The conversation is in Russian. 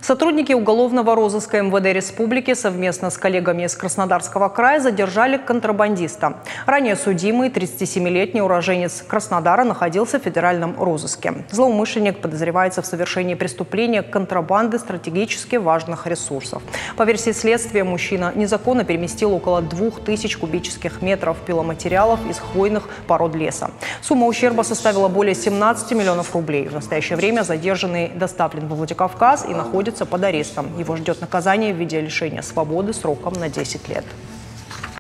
Сотрудники уголовного розыска МВД Республики совместно с коллегами из Краснодарского края задержали контрабандиста. Ранее судимый 37-летний уроженец Краснодара находился в федеральном розыске. Злоумышленник подозревается в совершении преступления контрабанды стратегически важных ресурсов. По версии следствия, мужчина незаконно переместил около 2000 кубических метров пиломатериалов из хвойных пород леса. Сумма ущерба составила более 17 миллионов рублей. В настоящее время задержанный доставлен во Владикавказ и находится под арестом. Его ждет наказание в виде лишения свободы сроком на 10 лет.